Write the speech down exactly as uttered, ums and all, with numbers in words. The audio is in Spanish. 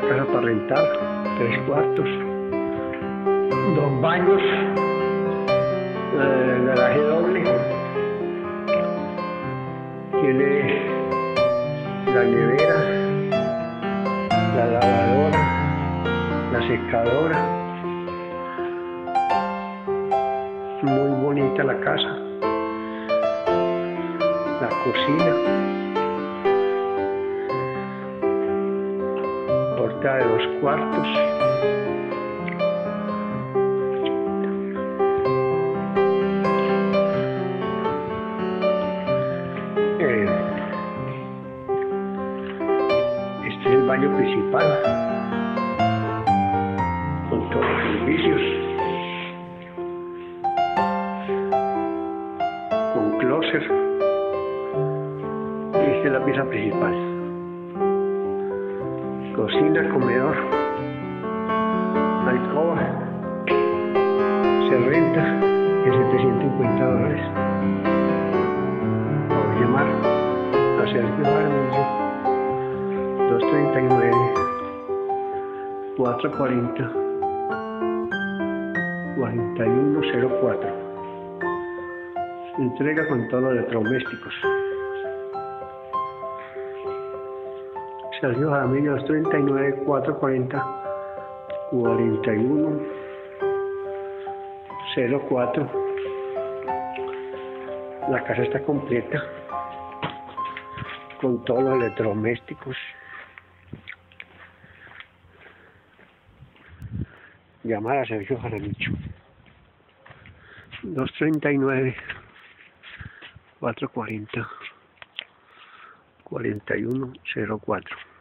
casa para rentar, tres cuartos, dos baños, eh, garaje doble, tiene la nevera, la lavadora, la secadora, muy bonita la casa, la cocina, puerta de dos cuartos, eh, este es el baño principal con todos los servicios, con closet. Esta es la pieza principal, cocina, comedor, alcoba, se renta en setecientos cincuenta dólares. Vamos a llamar a Sergio Jaramillo, dos treinta y nueve, cuatrocientos cuarenta, cuarenta y uno cero cuatro. Entrega con todos los electrodomésticos. Sergio Jaramillo, dos treinta y nueve, cuatrocientos cuarenta, cuarenta y uno cero cuatro. La casa está completa con todos los electrodomésticos. Llamar a Sergio Jaramillo, dos treinta y nueve, cuatrocientos cuarenta, cuarenta y uno cero cuatro.